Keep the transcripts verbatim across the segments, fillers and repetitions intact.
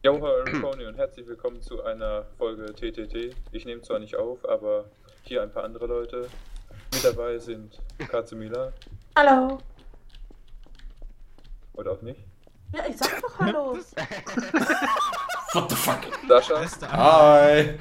Jo, hallo Tony und herzlich willkommen zu einer Folge T T T. Ich nehme zwar nicht auf, aber hier ein paar andere Leute. Mit dabei sind Katsumila. Hallo. Oder auch nicht. Ja, ich sag doch Hallo. What the fuck? Sascha. Hi.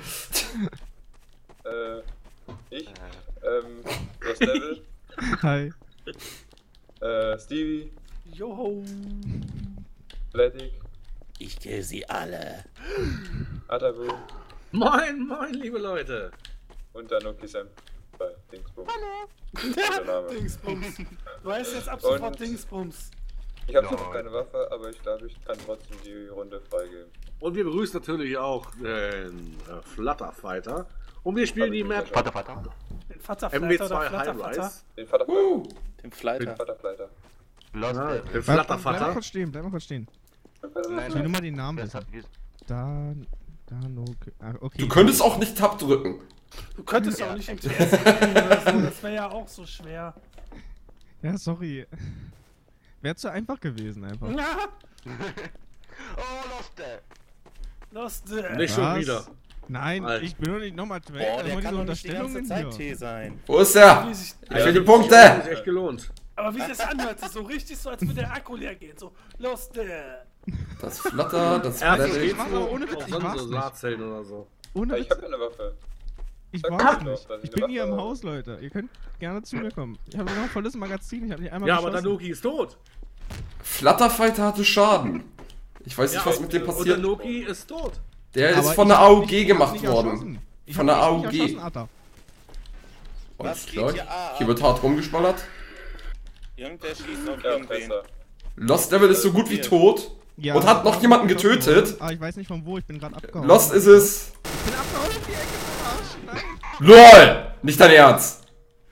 Äh, ich. Ähm, das Level. Hi. Äh, Stevie. Joho. Ledig. Ich kill sie alle. Atabu. Moin, moin, liebe Leute. Und Danuki Sam bei Dingsbums. Hallo. Dingsbums. Du heißt jetzt ab Und- sofort Dingsbums. Ich habe noch keine Waffe, aber ich glaube, ich kann trotzdem die Runde freigeben. Und wir begrüßen natürlich auch den äh, Flutterfighter. Und wir spielen die Map Vater, Vater. M W Vaterfleiter zwei oder Flattervater? Highrise. Den Vaterfleiter. Uh, Den Den Fleiter. Vaterfleiter. Lost Ja, Devil. den Bleib, bleib mal Flattervater. kurz stehen, bleib mal kurz stehen. Nein, Ich will nur mal den Namen Das wissen. hat ges- Da, da, no, ah, okay. du könntest auch nicht Tab drücken. Du könntest ja auch nicht im T S gehen oder so, das wäre ja auch so schwer. Ja, sorry. Wäre zu einfach gewesen einfach. Ja, Oh, Lost Devil. Lost äh, Nicht schon Was? wieder. Nein, Alter. ich bin doch nicht nochmal Track. Boah, der immer kann diese doch nicht die ganze Unterstellungen Zeit hier. T sein. Wo ist er? wie sich, Ich will die Punkte. Das ist echt gelohnt. aber wie sich das anhört, ist so richtig so, als würde der Akku leer gehen. So, Lost äh. Das Flatter, das Er hat Flatter. geht war so aber ohne Witz, auf ich sonst war's so nicht. Solarzellen oder so. Ohne Ich Witz, habe ja eine Waffe. ich Sag war doch, nicht. dass ich Ich eine bin hier Waffe im habe. Haus, Leute. Ihr könnt gerne zu mir kommen. Ich habe noch ein volles Magazin, ich habe nicht einmal Ja, aber geschossen. Danuki ist tot. Flutterfighter hatte Schaden. Ich weiß nicht, Ja, was mit dem und passiert. Danuki ist tot. Der Aber ist von ich der hab A U nicht- G ich hab's gemacht nicht worden. erschossen. Ich Von hab der dich nicht A U G. erschossen, Alter. Und Was geht Leute, hier ab? hier wird hart rumgeballert. Irgendwer schießt auf Ja, irgendwen. besser. Lost Devil ist so gut wie tot. Ja, Und hat noch jemanden ich hab schon getötet. gewonnen. Ah, ich weiß nicht von wo, ich bin gerade abgehauen. Lost ist es. Ich bin abgehauen in die Ecke, du Arsch. Nein. LOL! Nicht dein Ernst.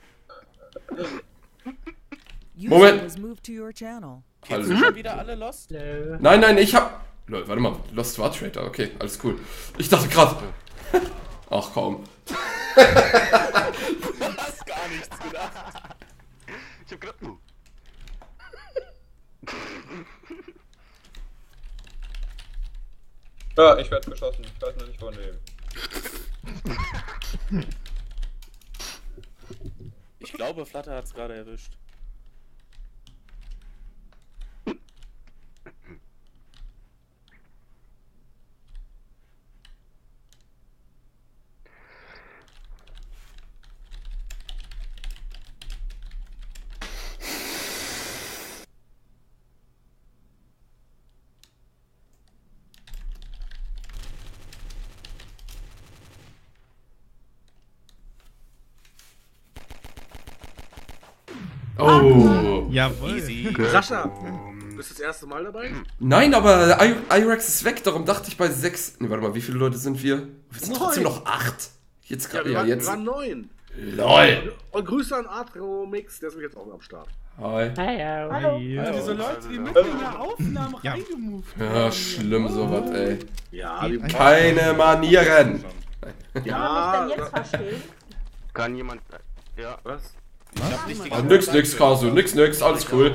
User Moment. was moved to your channel. Kennst du schon wieder alle Lost? Nein, nein, ich hab. Lol, warte mal. Lost war Traitor. Okay, alles cool. Ich dachte gerade. Ach komm. Du hast gar nichts gedacht. Ich hab gedacht, uh. Ja, ich werde beschossen. Ich weiß noch nicht von wem. Ich glaube, Flutter hat's gerade erwischt. Oh. Jawohl. Easy. Sascha, bist du das erste Mal dabei? Nein, aber I Irex ist weg, darum dachte ich bei sechs. Ne, warte mal, wie viele Leute sind wir? Wir sind trotzdem Neun. noch acht. Jetzt Ja, gerade, wir ja, waren, jetzt. waren neun. LOL. Und Grüße an Atro Mix, der ist mich jetzt auch am Start. Hi. Hallo. Also diese Leute, die mitten in der Aufnahme Ja. reingemoved Ja, werden. schlimm sowas, ey. Ja, die, Keine Manieren. Kann ja, man mich denn jetzt verstehen? Kann jemand. Ja. was? Ich hab nicht die Ah, ganze nix, Zeit nix, gehört. Kasu, nix, nix, alles cool.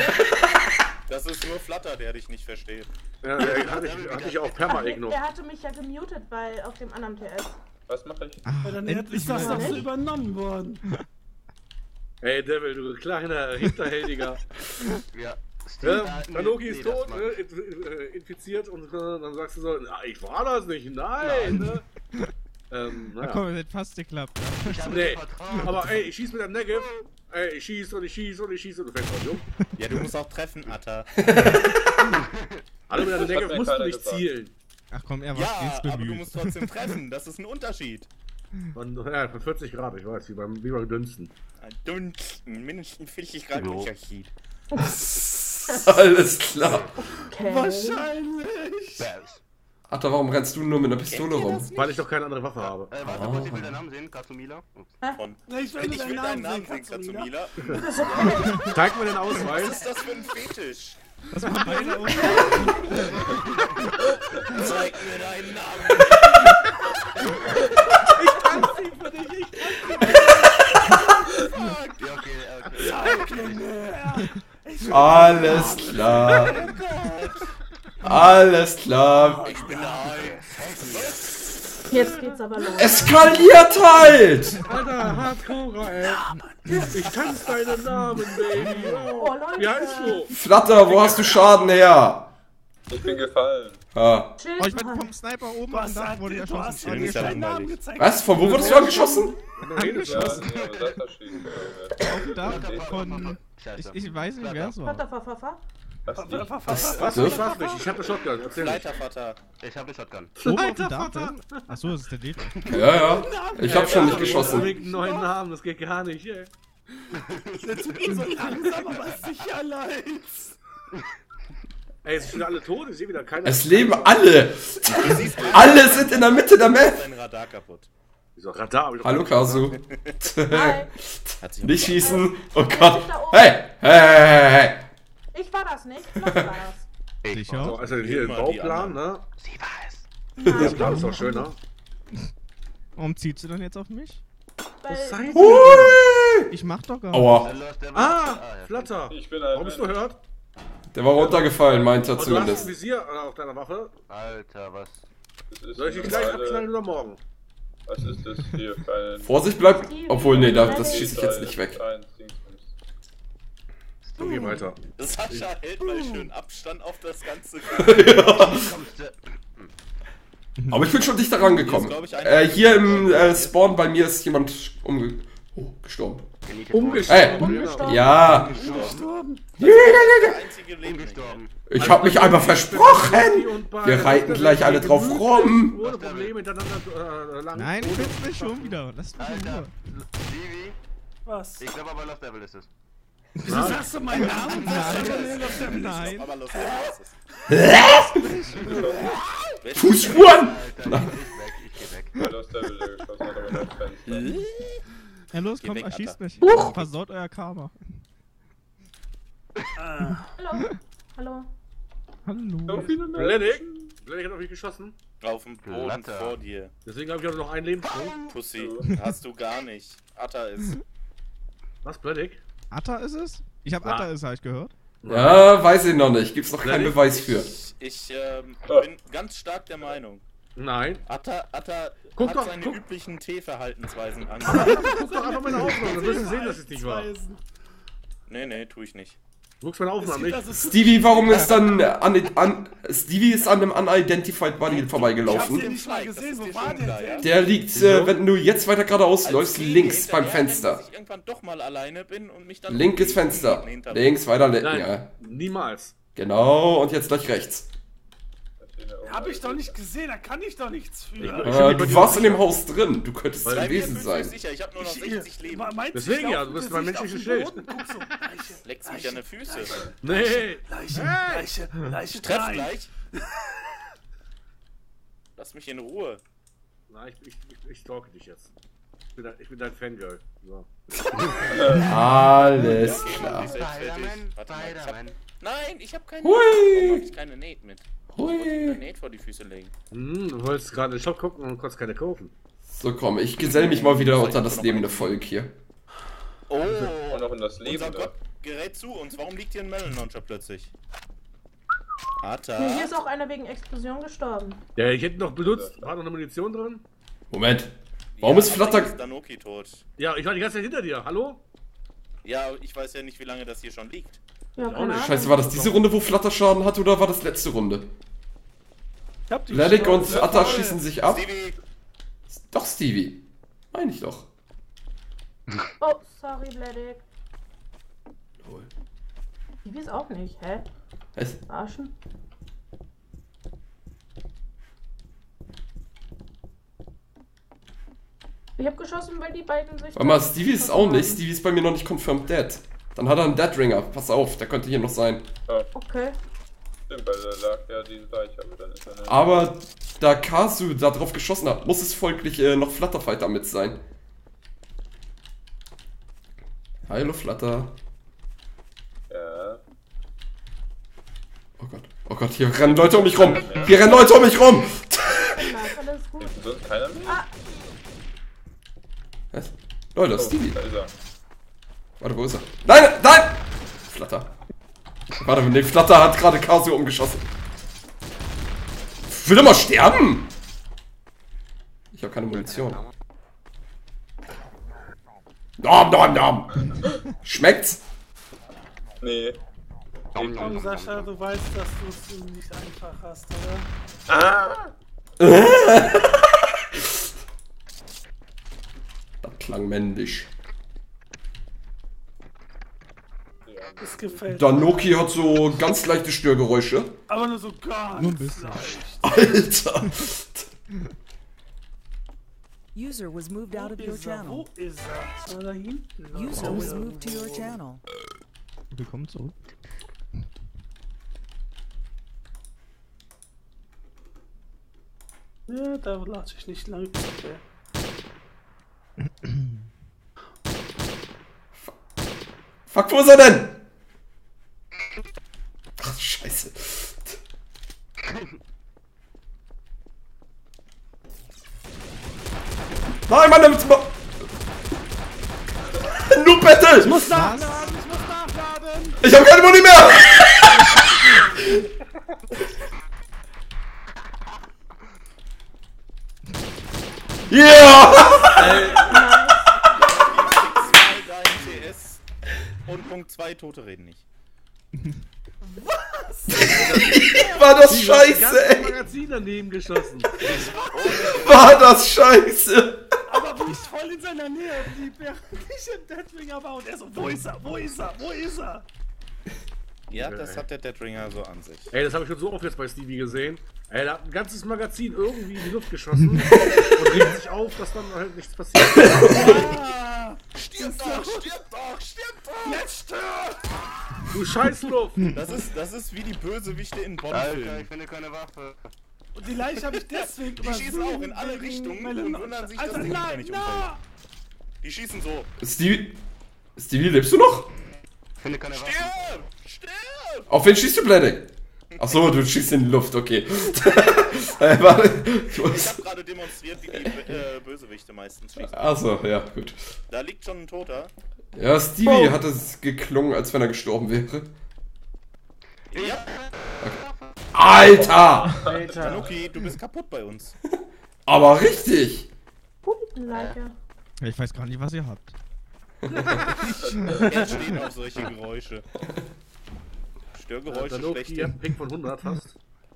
Das ist nur Flutter, der dich nicht versteht. Ja, der hatte ich, hatte ich auch perma-igno. Der hatte mich ja gemutet bei auf dem anderen T S. Was mache ich? Ja, dann Endlich ist das mal. doch so übernommen worden. Ey, Devil, du kleiner Hinterhältiger. Ja. Ja, Danuki ist tot, ne, in- äh, infiziert und äh, dann sagst du so, na, ich war das nicht, nein. Ne? Ähm, Na naja. komm, es hat fast geklappt. Nee, aber ey, ich schieß mit dem Negev, ey, ich schieß und ich schieß und ich schieß und du fängst an, jung. Ja, du musst auch treffen, Atta. Alle mit dem hat Negev mir musst du keiner nicht gesagt. zielen. Ach komm, er war Ja, stets aber du bemüht. musst trotzdem treffen. Das ist ein Unterschied. Von, ja, von vierzig Grad, ich weiß, wie beim, wie beim Dünsten. Dunsten, mindestens vierzig Grad Unterschied. Alles klar. Okay. Wahrscheinlich. Atta, warum rennst du nur mit einer Pistole Kennt ihr rum? das nicht? Weil ich doch keine andere Waffe habe. Äh, warte kurz, ich will deinen Namen sehen, Katsumila. Von. Na, ich will, Ich will deinen Namen sehen, Katsumila. Katsumila. Zeig mir den Was Ausweis. ist das für ein Fetisch? Das war beide aus. Zeig mir deinen Namen. Ja, okay, okay. Alles klar. Alles klar. Ich bin da ein. Jetzt geht's aber los. Eskaliert halt! Alter, Hardcore, ey. Ich tanz deinen Namen, Baby. Oh, Oh, Leute. wie heißt du? Flatter, wo hast du Schaden her? Ich bin gefallen. Ah. Chill Oh, ich bin mal. vom Sniper oben Du am hast, Dach, halt- wurde du erschossen. hast ja Schön, nicht ist ja deinen Namen langweilig. gezeigt. Was? Von wo wurdest du angeschossen? Redest Ja, du? nee, aber das verschieden. Auf dem Dach von... Ich, ich weiß nicht, wer es war. Vater, Vater, Vater. Was Was, nicht? was, was, Was? Ich weiß nicht. Ich hab eine Shotgun. Erzähl nicht. Leitervater. Ich habe eine Shotgun. Oben auf dem Dach drin? Achso, das ist der Dieter. Ja, ja. Ich hab schon nicht geschossen. Einen neuen Namen, das geht gar nicht, ey. so langsam, aber sicher leid. Ey, jetzt sind schon alle tot, ich sehe wieder keiner. Es leben alle. Alle sind in der Mitte der Map. Sein Radar kaputt. Wieso Radar? Hab ich doch Hallo gar nicht Kasu. Hi. Hat sich Nicht schießen. Oh Gott. Hey, hey, hey, hey. Ich war das nicht. Flo war das. So, Sicher? also hier im Immer die Bauplan, ne? Sie war es. Der Plan ist doch schön, ne? Warum ziehst du dann jetzt auf mich? Weil Hui. Ich mach doch gar nicht. Aua. Ah, Flatter. Ich bin ein Warum bist du hört? Der war runtergefallen, meint er Und du hast ein zumindest. Visier äh, auf deiner Waffe. Alter, was? Das ist Soll ich dich eine gleich Weile- abschneiden oder morgen? Was ist das hier für ein... Vorsicht, bleib. Obwohl, nee, da- das schieße ich jetzt nicht weg. Ein Dingsbums. Dann geh weiter. Sascha hält mal schön Abstand auf das Ganze. Kommst du? Aber ich bin schon dichter rangekommen. Hier ist, glaub ich, Äh, ein- hier im äh, Spawn bei mir ist jemand umge... Oh, gestorben. Ey. Umgestorben. Ja. Der einzige Leben. Umgestorben. Ich hab mich einfach versprochen. Wir reiten gleich alle drauf rum. Ohne Probleme hintereinander äh, lang. Nein, du willst mich schon wieder. Lass mich in Alter. Ruhe. Stevie? Was? Ich glaube aber Lost Devil ist es. Wieso sagst du meinen Namen? Nein. Nein. Aber los, was ist Fußspuren. Alter, ich weg, ich geh weg. Weil das der Wilde geschossen hat, aber das Fenster. Ja, los, Geh komm, weg, erschießt Alter. mich. Versaut euer Karma. Hallo. Hallo. So Hallo. viele Menschen. Blending. Blending hat auf mich geschossen. Auf dem Boden Glatter. vor dir. Deswegen habe ich auch noch einen Lebenspunkt. Pussy, hast du gar nicht. Atta ist. Was, Blending? Atta ist es? Ich hab Ah. Atta ist, hab ich gehört. Ja, weiß ich noch nicht. Gibt's noch keinen Nein. Beweis für. Ich, ich ähm, Ah. bin ganz stark der Meinung. Nein. Atta, Atta Guck hat doch, seine guck. üblichen T-Verhaltensweisen an. Guck doch einfach meine Aufnahme, dann wirst du sehen, dass es nicht war. Nee, nee, tu ich nicht. Du guckst meine Aufnahme nicht. Das ist Stevie, warum ist dann an, an Stevie ist an einem Unidentified Body Ich hab vorbeigelaufen? den nicht mal gesehen. Wo war der denn? Der liegt, äh, wenn du jetzt weiter geradeaus Als läufst, Baby links beim hinterher rennen, Fenster. Dass ich irgendwann doch mal alleine bin und mich dann. Linkes Fenster. Hinter- Links, weiter, le- Nein, ja. niemals. Genau, und jetzt gleich rechts. Hab ich doch nicht gesehen, da kann ich doch nichts für. Äh, du warst in dem Haus drin, du könntest Weil- es Sei mir gewesen fünfzig sein. sicher, ich hab nur noch sechzig Leben. Ma- meinst Deswegen ich ja, lauf du bist mit mein Gesicht auf menschliches den Boden, guck so, Leiche, Leckst mich an den Füße. Nee. Leiche, Leiche, Leiche, Treff nein. gleich. Lass mich in Ruhe. Nein, ich, ich, ich, ich stalke dich jetzt. Ich bin, dein- ich bin dein Fangirl. So. Alles klar. Ich selbst fertig. Spider-Man, Warte mal, ich hab, Spider-Man. nein, ich hab keine. Hui. Warum hab ich keine Nate mit? Ich wollte mir eine Hui. Nate vor die Füße legen. Hm, du wolltest gerade in den Shop gucken und konntest keine kaufen. So komm, ich gesell mich mal wieder unter das lebende Volk hier. Oh, Und noch in das unser Leben. Gott gerät zu uns. Warum liegt hier ein Melon Launcher plötzlich? Nee, Atta. hier ist auch einer wegen Explosion gestorben. Ja, ich hätte noch benutzt. War noch eine Munition drin? Moment. Warum Ja, ist aber Flatter... ist Danoki tot. Ja, ich war die ganze Zeit hinter dir. Hallo? Ja, ich weiß ja nicht, wie lange das hier schon liegt. Ja, keine Ahnung. Scheiße, war das diese Runde, wo Flatter Schaden hatte, oder war das letzte Runde? Ich hab die Ledick und Schnauze Atta voll. schießen sich ab. Stevie, Doch, Stevie. Meine ich doch. Oh, sorry, Bledick. Lol. Ich weiß auch nicht, hä? Was? Arschen? Ich hab geschossen, weil die beiden sich... Warte mal, Stevie ist auch nicht. Stevie ist bei mir noch nicht confirmed dead. Dann hat er einen Dead Ringer. Pass auf, der könnte hier noch sein. Okay. Stimmt, weil da lag ja die Leiche, aber dann ist er nicht. Aber da Kasu da drauf geschossen hat, muss es folglich äh, noch Flutterfighter mit sein. Hallo Flutter. Ja. Oh Gott. Oh Gott, hier rennen Leute um mich rum. Hier rennen Leute um mich rum. Na, alles gut. Ist sonst keiner mehr? Ah, Was? Leute, das ist Stevie. Da ist er. Warte, wo ist er? Nein, nein! Flutter. Warte, nee, Flutter hat gerade Casio umgeschossen. Ich will doch mal sterben! Ich habe keine Munition. Nom, nom, nom! Schmeckt's? Nee. Komm, Sascha, du weißt, dass du es nicht einfach hast, oder? Ah! Das klang männlich. Das gefällt Danoki hat so ganz leichte Störgeräusche. Aber nur so ganz Nur ein bisschen. leicht. Alter! User was moved out of Wo your ist er? channel. Wo ist er? Na, da hinten. User Oh, was ja. moved to your channel. Willkommen zurück. Ja, da lasse ich nicht lange. Okay. Fuck, wo ist er denn? Ach, scheiße. Nein, Mann, damit mal. Nur Battle! Ich muss nachladen, ich muss nachladen! Ich hab keine Muni mehr! Yeah! T S und Punkt zwei, Tote reden nicht. War das Das scheiße, ganze ey! Magazin daneben geschossen. War das scheiße! Aber wie ich voll in seiner Nähe blieb, während ich im Deathwinger war und er so, wo ist er, wo ist er, wo ist er? Ja, das hat der Deadringer so an sich. Ey, das habe ich schon so oft jetzt bei Stevie gesehen. Ey, der hat ein ganzes Magazin irgendwie in die Luft geschossen und regt sich auf, dass dann halt nichts passiert. Ah, Stirb doch, stirb doch, stirb doch! jetzt stirb! Du Scheißluft! Das ist, das ist wie die Bösewichte in Alter, ich Bond-Filmen. finde keine Waffe. Und die Leiche habe ich deswegen Die schießen auch in alle wegen Richtungen meiner- und wundern sich, dass Alter, die Gegner nein, nicht na! umfallen. Die schießen so. Stevie. Stevie, lebst du noch? Ich finde keine Waffe. Stirb! Stirb! Auf wen schießt du, Bladek? Achso, du schießt in die Luft, okay. äh, warte. Ich habe gerade demonstriert, wie die äh, Bösewichte meistens schießen. Achso, ja, gut. Da liegt schon ein Toter. Ja, Stevie hat es geklungen, als wenn er gestorben wäre. Ja, Alter! Tanuki, du bist kaputt bei uns. Aber richtig! Putenleiche. Ja, ich weiß gar nicht, was ihr habt. Er steht auf solche Geräusche. Störgeräusche Danoki, schlecht. ihr habt einen Ping von hundert fast.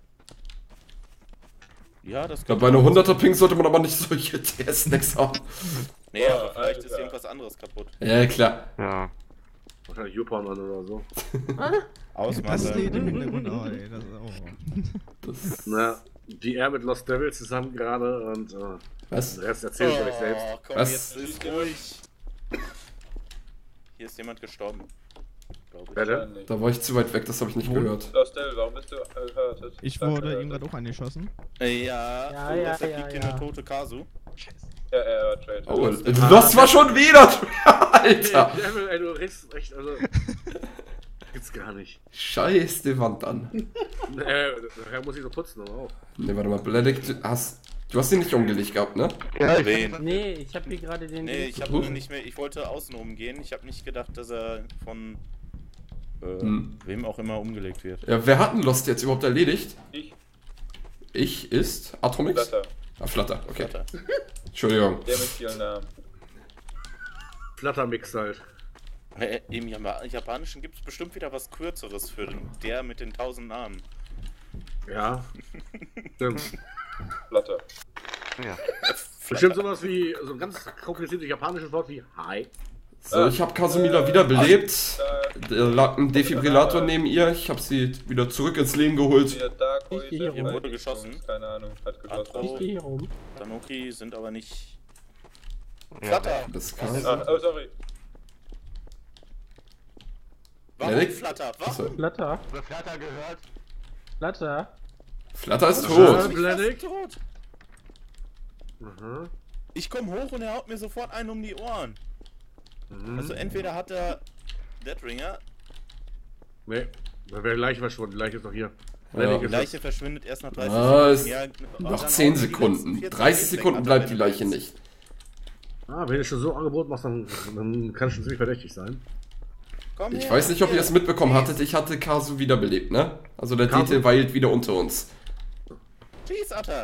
Ja, das Ich glaube, bei einer hunderter Ping sollte man aber nicht solche T S-Snacks haben. Nee, aber Boah, vielleicht ist Alter. irgendwas anderes kaputt. Ja, klar. Ja. Wahrscheinlich Juppernmann oder so. Das Ausmache. Lied im Hintergrund, oh, ey, das, oh. Das, Na, die R mit Lost Devils zusammen gerade und äh, was? den Rest erzähle ich euch selbst. Oh, komm, Was? jetzt ist ruhig. Hier ist jemand gestorben. Glaube Wer ich. denn? Wahrscheinlich. Da war ich zu weit weg, das habe ich nicht gehört. Lost Devil, warum bist du erhörtet? Ich Sag wurde erhörtet. ihm gerade auch angeschossen. Äh, Ja, Ja, und ja, deshalb ja, liegt hier ja. eine tote Kasu. Ja, er hört Traitor. Oh, das war schon wieder, Alter! Ey, Devil, ey, du redest echt, also. Gibt's gar nicht. Scheiß die Wand an. Äh, daher muss ich so putzen, aber auch. Ne, warte mal, Bladek, du hast, du hast ihn nicht umgelegt gehabt, ne? Ja, Wen? Nee, ich hab hier gerade den. Nee, ich habe nicht mehr. Ich wollte außen umgehen. Ich habe nicht gedacht, dass er von äh, Hm. wem auch immer umgelegt wird. Ja, wer hat denn Lost jetzt überhaupt erledigt? Ich, Ich ist Atomix? Flutter. Ah, Flutter, okay. Flutter. Entschuldigung. Der mit vielen Namen. Flattermix halt. Äh, Im Jama- Japanischen gibt es bestimmt wieder was Kürzeres für den, der mit den tausend Namen. Ja. Stimmt. Flutter. ja. Bestimmt sowas wie, so ein ganz kompliziertes japanisches Wort wie Hi. So, ich habe Kasumila wiederbelebt. Da, Da lag ein Defibrillator neben ihr. Ich habe sie wieder zurück ins Leben geholt. hier Dark Ich geh hier Voice, rum. Wurde geschossen. Keine Ahnung, hat geschossen. Atro. Ich geh hier rum. Tanuki sind aber nicht. Ja. Flutter! Das kann. Ach, oh, sorry. Warum Erik? Flutter? Warum? Achso. Flatter. Über Flatter gehört. Flatter. Flutter ist Ja. tot. Ich Blending? fast tot. Mhm. Ich komme hoch und er haut mir sofort einen um die Ohren. Mhm. Also entweder hat er Deadringer, Nee, da wäre Leiche verschwunden. Leiche ist doch hier. Ja. Blending die ist Leiche verschwindet erst nach dreißig Ah, Sekunden. ist Ja, und dann Noch haut zehn er die letzten Sekunden. vierzehn dreißig Sekunden Sekunden weg, bleibt hat die er Leiche wenn du nicht. Ah, wenn du schon so ein Angebot machst, dann, dann kann es schon ziemlich verdächtig sein. willst. Komm Ich her, weiß nicht, ob ihr hier. es mitbekommen hattet. Ich hatte Kasu wiederbelebt, ne? Also der Kasu? Dete weilt wieder unter uns. Please, Atta.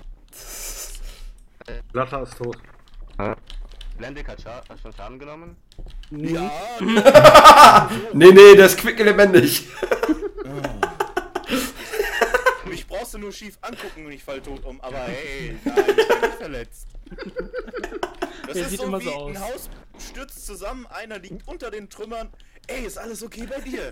Blatter ist tot. Blendig hat Scha hat schon Schaden genommen. Ja. Nee, nee, der ist quick-elementig. Mich brauchst du nur schief angucken und ich fall tot um, aber hey, nein, ich bin nicht verletzt. Das Der ist sieht so immer wie so aus. ein Haus stürzt zusammen, einer liegt unter den Trümmern. Ey, ist alles okay bei dir?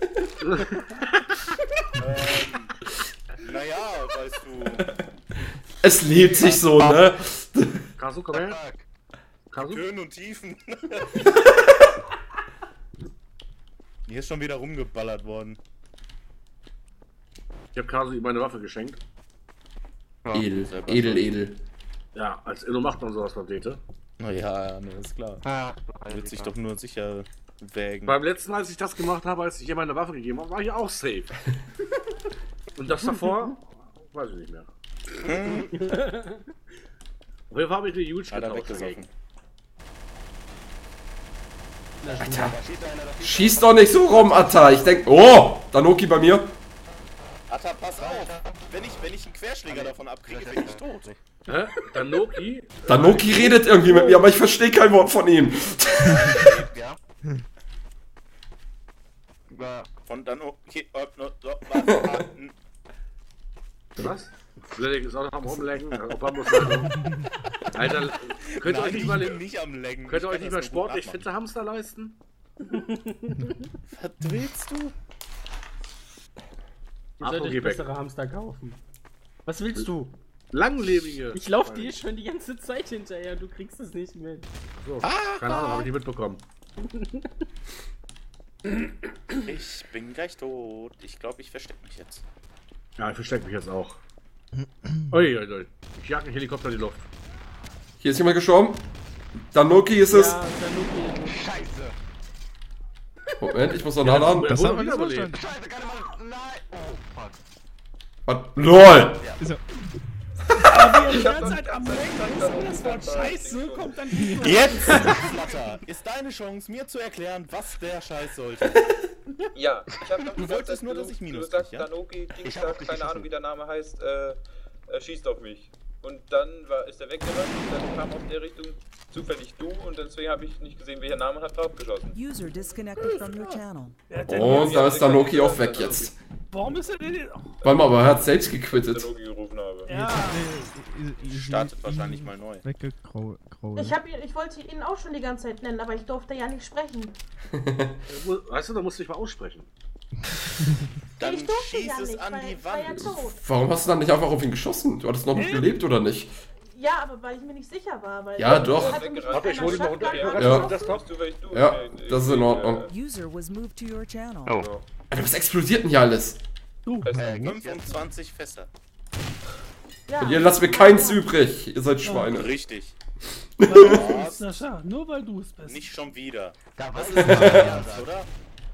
ähm, naja, weißt du. Es lebt sich so, ne? Kasu, komm her. Kasu? Höhen und Tiefen. Hier ist schon wieder rumgeballert worden. Ich hab Kasu ihm meine Waffe geschenkt. Edel, edel, edel. Ja, als Inno macht man sowas beim Dete. Naja, ne, ist klar. Ja, Wird sich doch nur sicher wägen. Beim letzten Mal, als ich das gemacht habe, als ich ihr meine Waffe gegeben habe, war ich auch safe. Und das davor, weiß ich nicht mehr. Auf jeden Fall habe ich eine Huge Alter, getauscht weggesoffen. dagegen. Alter, schieß doch nicht so rum, Atta. Ich denk, oh, Danoki bei mir. Atta, pass auf! Wenn ich, wenn ich einen Querschläger davon abkriege, bin ich tot. Hä? Danoki? Danoki redet irgendwie mit mir, aber ich verstehe kein Wort von ihm. Ja. Ja. Von Danoki. Oh, no, no, was? Was? Blendig ist auch noch am Rumlecken. Opa muss also. Alter, könnt ihr euch nicht ich mal, bin nicht am Lecken. könnt ihr Ich euch kann nicht mal das nur gut sportlich nachmachen. fitte Hamster leisten? Was willst du? Ihr Achtung, solltet geh weg. bessere Hamster kaufen. Was willst du? Langlebige. Ich lauf dir schon die ganze Zeit hinterher, du kriegst es nicht mit. So, keine Ahnung, habe ich nicht mitbekommen. Ich bin gleich tot. Ich glaube, ich verstecke mich jetzt. Ja, ich verstecke mich jetzt auch. Ui, ui, ui. Ich jag einen Helikopter in die Luft. Hier ist jemand gestorben. Danoki ist es. Ja, Danoki. Scheiße. Moment, ich muss noch nachladen. Das wurde hat man nicht wiederbelebt. verstanden. Scheiße, keine Mann. Nein. Oh, fuck. Was? LOL! Ist er, Aber wie ihr derzeit am Lenken ist und das Wort Scheiße kommt dann nicht mehr. Jetzt, Flatter, ist deine Chance, mir zu erklären, was der Scheiß sollte. Ja, ich hab doch Du gesagt, wolltest nur, du- dass ich Minus Du sagst, krieg, ja? Danoki, Ich hab auf Dienstag, dich keine Ahnung geschossen. wie der Name heißt, äh, äh, schießt auf mich. Und dann war, ist er weggerannt und dann kam aus der Richtung zufällig du und deswegen habe ich nicht gesehen, welcher Name und hat draufgeschossen. User disconnected from your channel. Wer hat denn Und jetzt- da ist Danoki auch weg jetzt. Warum ist er denn... Oh, Warte mal, aber er hat selbst gequittet. Danoki gerufen habe. ja. Startet wahrscheinlich mal neu. Weggekrault. Ich, hab, ihn- ich wollte ihn auch schon die ganze Zeit nennen, aber ich durfte ja nicht sprechen. Weißt du, da musst du dich mal aussprechen. Dann ich durfte schieß ja es nicht, an weil die ich war ja Wand. tot. Warum hast du dann nicht einfach auf ihn geschossen? Du hattest noch nicht gelebt, oder nicht? Ja, aber weil ich mir nicht sicher war. Weil Ja, er doch. hatte mich Warte, mit ich hol dich mal einer unter- Shotgun Ja. geschossen. Das Weißt du, wer ich du? Ja, Nee, das ist in ich, Ordnung. äh, User was moved to your channel. Oh. genau. Alter, was explodiert denn hier alles? Äh, geht's jetzt? fünfundzwanzig Fässer. Ja. Und ihr lasst mir keins übrig. Ihr seid Schweine. Richtig. Sascha, nur weil du es bist. Nicht schon wieder. Da war Das ich ist mal dein Ernst, oder?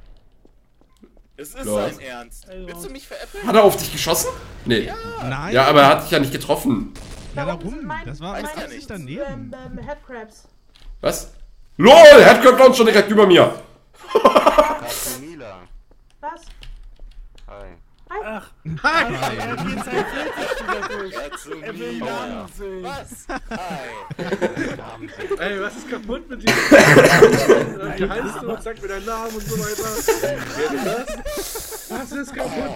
Es ist Ja. sein Ernst. Ey, Willst du mich veräppeln? Hat er auf dich geschossen? Nee. Nein. Ja, aber er hat dich ja nicht getroffen. Ja, Da oben sind darum. mein- Das war Weiß meine er nicht. daneben. Ähm, ähm, Headcrabs. Was? LOL! Headcrab Launch schon direkt über mir. Mila. Was? Hi. Ach, er geht sein Feldtisch wieder durch. Dazu Er will nie. Namen sehen. Was? Hi. Ey, was ist kaputt mit dir? Wie heißt du? Sag mir deinen Namen und so weiter. Wer ist das? Was ist kaputt?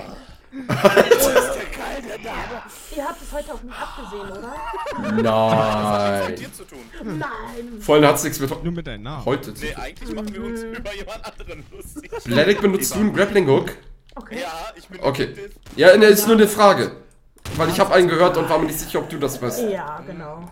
Ihr habt es heute auf mich abgesehen, oder? Mit Nein. dir zu tun. Nein. Vorhin hat's nichts mit Nur mit deinem Namen. heute zu Nee, tun. eigentlich machen wir uns über jemand anderen lustig. Bledick, benutzt du einen Grappling Hook? Okay. Ja, ich bin Okay. Detective. Ja, ne, ist nur eine Frage. Weil ich habe einen gehört und war mir nicht sicher, ob du das weißt. Ja, genau.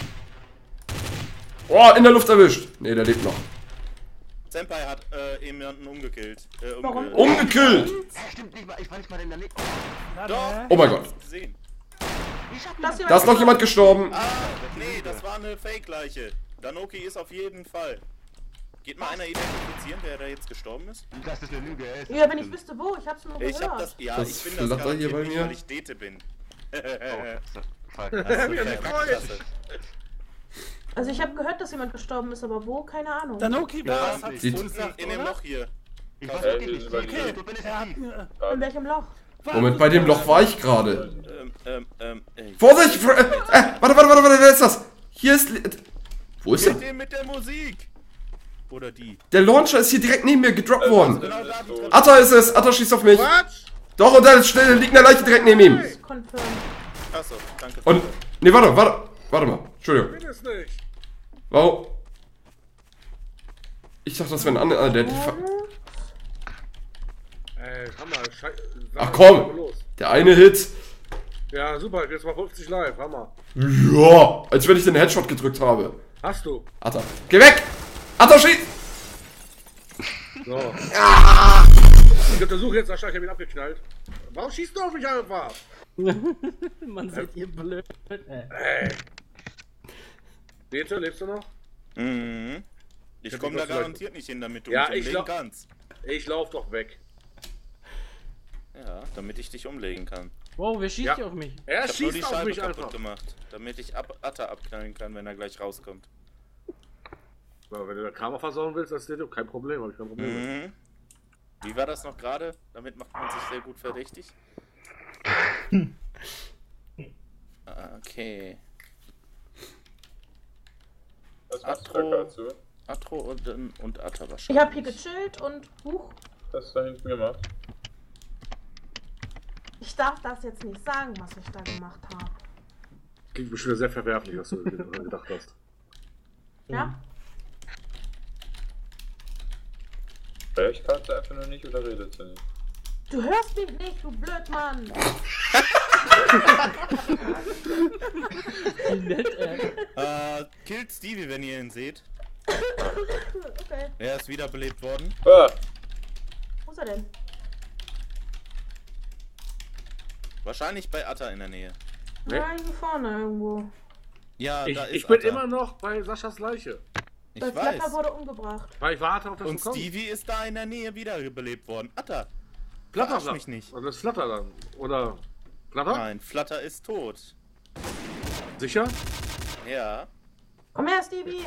Oh, in der Luft erwischt. Ne, der lebt noch. Senpai hat äh, jemanden umgekillt. Äh, Warum? umge Umgekillt! Ja, stimmt nicht mal. Ich war nicht mal in der Nähe. Doch, Oh mein Gott. gesehen. Das Da ist noch jemand gestorben. Ah, nee, das war eine Fake-Leiche. Danoki ist auf jeden Fall. Geht mal einer identifizieren, wer da jetzt gestorben ist? Das ist eine Lüge. ey. Ist Ja, wenn ich wüsste wo, ich hab's nur Ich hab gehört. das, ja, Das ich bin das flattert hier garantiert bei nicht, mir. weil ich Dete bin. Oh, so, fuck. Hast du verkackt. Also ich habe gehört, dass jemand gestorben ist, aber wo? Keine Ahnung. Danoki war Ja, es, hat's die- du unten gesagt, in dem oder? Loch hier. Ich weiß Äh, wirklich nicht. über Ich die- bin es Er hat, nicht. äh, In welchem Loch? Moment, bei dem Loch war ich gerade. Ähm, ähm, ähm, ey. Vorsicht! Fr- Äh, äh, warte, warte, warte, warte, wer ist das? Hier ist... Li- Wo ist Mit er? dem mit der Musik! Oder die? Der Launcher ist hier direkt neben mir gedroppt worden. Genau da, die drin. Atta ist es. Atta schießt auf mich. Was? Doch, und da ist schnell, liegt eine Leiche direkt neben ihm. Confirm. Achso, danke. Und... Nee, warte, warte. Warte mal. Entschuldigung. Ich bin es nicht. Warum? Ich dachte, das wäre ein anderer... Der, der, Ey, Hammer. Schei ach komm. Los. der eine Hit. Ja, super. Jetzt mal fünfzig live. Hammer. Ja. Als wenn ich den Headshot gedrückt habe. Hast du. Atta. Geh weg! Atta, schießt! So. Ich untersuche jetzt, Sascha, ich hab ihn abgeknallt. Warum schießt du auf mich einfach? Man seid ihr blöd. Äh. Ey. Dete, lebst du noch? Mhm. Ich Ja, komme wie da kommst du garantiert nicht hin, damit du Ja, mich ich umlegen glaub- kannst. Ich lauf doch weg. Ja, damit ich dich umlegen kann. Wow, wer schießt Ja. hier auf mich? Er Ich hab nur die schießt auf Scheibe mich kaputt einfach. gemacht, damit ich ab Atta abknallen kann, wenn er gleich rauskommt. Aber wenn du das Karma versauen willst, das ist kein Problem, hab ich kein Problem. mit. Mhm. Wie war das noch gerade? Damit macht man sich sehr gut verdächtig. Okay. Was machst du Atro. da dazu? Atro und, und Atta wahrscheinlich. Ich hab hier gechillt und. Huch. Was hast du da hinten gemacht? Ich darf das jetzt nicht sagen, was ich da gemacht habe. Klingt bestimmt sehr verwerflich, was du gedacht hast. Ja? Hör ich gerade einfach nur nicht oder redet sie nicht? Du hörst mich nicht, du Blödmann! Wie nett, ey. Äh, killt Stevie, wenn ihr ihn seht. Okay. Er ist wiederbelebt worden. Ah! Wo ist er denn? Wahrscheinlich bei Atta in der Nähe. Nee. Ja, hier vorne irgendwo. Ja, Ich, da ist ich bin Atta. immer noch bei Saschas Leiche. Ich Das Flatter weiß. wurde umgebracht. Weil ich warte auf das Und du kommst. Stevie ist da in der Nähe wiederbelebt worden. Atta. Flatter, verarsch Flatter. mich nicht. Und das Flatter dann. Oder Flatter? Nein, Flutter ist tot. Sicher? Ja. Komm her, Stevie!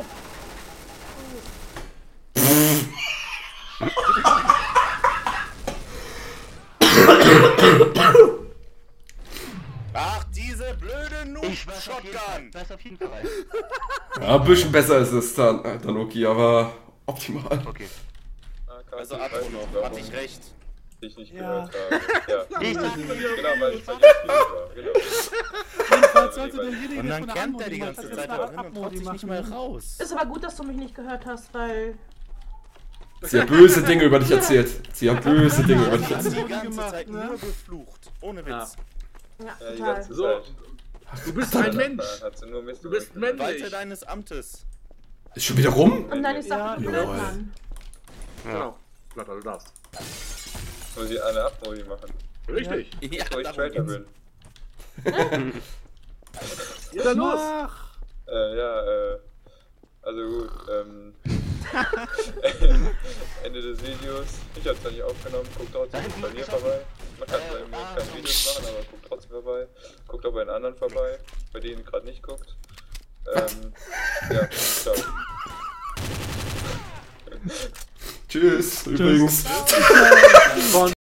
Ach, diese blöde Ich weiß auf jeden Fall. Noob-Shotgun. Ich weiß auf jeden Fall. Ja, ein bisschen besser ist es dann, äh, Danoki, aber optimal. Okay. Ah, Kati, Also ich Atro weiß nicht, noch. warum Hatte ich recht. ich nicht Ja. gehört habe. Ja. Ich sag Genau, weil ich bei dir Spiel war. Genau. Jedenfalls sollte derjenige, Und der dann von der campt er Anmodi die macht, ganze das Zeit jetzt da eine drin und traut Abmodi sich nicht machen. mal raus. Ist aber gut, dass du mich nicht gehört hast, weil. Sie hat böse Dinge über dich erzählt. Sie hat böse Dinge über dich Die erzählt. ganze gemacht, Zeit ne? nur geflucht. Ohne Witz. Ja, Ja, die total. ganze So. Zeit. Du bist ein Mensch. Hat sie nur Mist Du bist gemacht. männlich. Weite deines Amtes. Ist schon wieder rum? Und dann ist Ja, doch ja. Blödmann. Genau. Flatter, du darfst. Muss ich eine Abmodi machen, Richtig. Ja, bevor ich darum Traitor geht's. bin. Ja, dann los. Mach! Äh, ja, äh. Also gut, ähm. Ende des Videos. Ich hab's zwar nicht aufgenommen, guckt trotzdem bei mir vorbei. Man kann zwar im Moment keine Videos machen, aber guckt trotzdem vorbei. Guckt auch bei den anderen vorbei, bei denen gerade nicht guckt. Ähm, ja, ciao. Tschüss, übrigens. Von